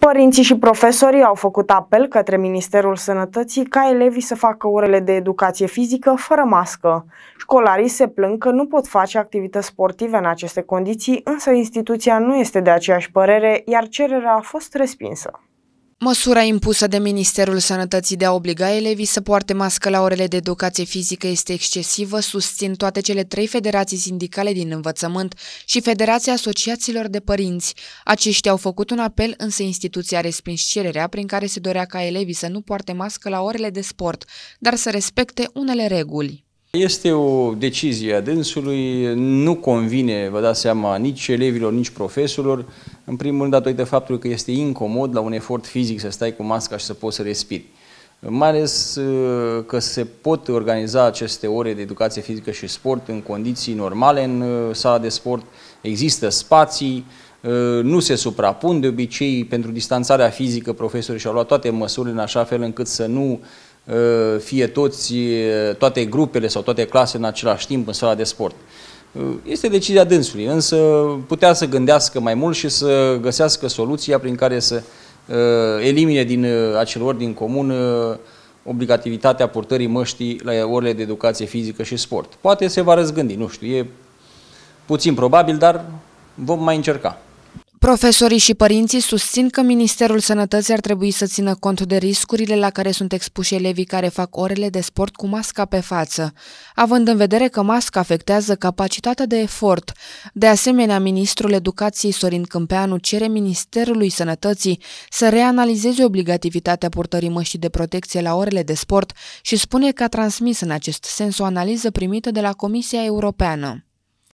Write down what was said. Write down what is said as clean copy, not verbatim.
Părinții și profesorii au făcut apel către Ministerul Sănătății ca elevii să facă orele de educație fizică fără mască. Școlarii se plâng că nu pot face activități sportive în aceste condiții, însă instituția nu este de aceeași părere, iar cererea a fost respinsă. Măsura impusă de Ministerul Sănătății de a obliga elevii să poarte mască la orele de educație fizică este excesivă, susțin toate cele 3 federații sindicale din învățământ și Federația Asociațiilor de Părinți. Aceștia au făcut un apel, însă instituția a respins cererea prin care se dorea ca elevii să nu poarte mască la orele de sport, dar să respecte unele reguli. Este o decizie a dânsului, nu convine, vă dați seama, nici elevilor, nici profesorilor, în primul rând datorită faptului că este incomod la un efort fizic să stai cu masca și să poți să respiri. Mai ales că se pot organiza aceste ore de educație fizică și sport în condiții normale în sala de sport, există spații, nu se suprapun, de obicei pentru distanțarea fizică profesorii și-au luat toate măsurile în așa fel încât să nu fie toate grupele sau toate clasele în același timp în sala de sport. Este decizia dânsului, însă putea să gândească mai mult și să găsească soluția prin care să elimine din acel ordin comun obligativitatea purtării măștii la orele de educație fizică și sport. Poate se va răzgândi, nu știu, e puțin probabil, dar vom mai încerca. Profesorii și părinții susțin că Ministerul Sănătății ar trebui să țină cont de riscurile la care sunt expuși elevii care fac orele de sport cu masca pe față, având în vedere că masca afectează capacitatea de efort. De asemenea, Ministrul Educației Sorin Câmpeanu cere Ministerului Sănătății să reanalizeze obligativitatea purtării măștii de protecție la orele de sport și spune că a transmis în acest sens o analiză primită de la Comisia Europeană.